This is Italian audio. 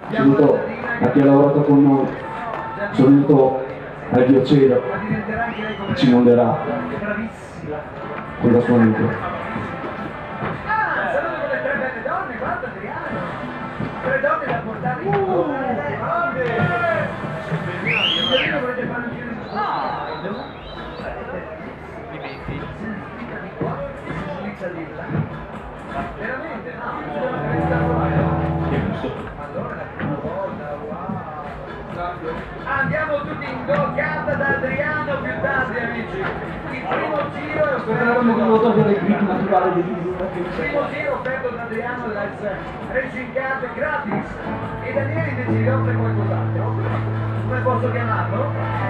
saluto a chi ha lavorato con noi, saluto al Dio Cielo che ci monderà con la sua mente. Saluto le 3 belle donne, guarda Adriano, 3 donne da portare in volete fare un giro di veramente no, allora la prima volta, wow. Andiamo tutti in go, canta da Adriano più tardi amici. Il primo giro è offerto da Adriano dal Racing Card gratis e Daniele invece gli offre qualcos'altro. Come posso chiamarlo?